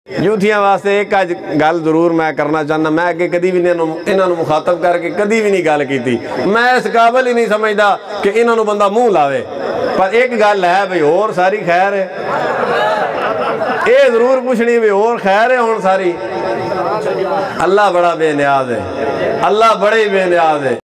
यूथियां वास्ते एक अज गल जरूर मैं करना चाहना, मैं अगे कभी भी इन्होंने मुखातब करके कभी भी नहीं गल की। मैं इस काबिल ही नहीं समझदा कि इन्होंने बंदा मुँह लावे, पर एक गल है भाई होर सारी खैर है, ये जरूर पूछनी भी होर खैर है हुण सारी। अल्लाह बड़ा बेनियाज है, अल्लाह बड़े ही बेनियाज है।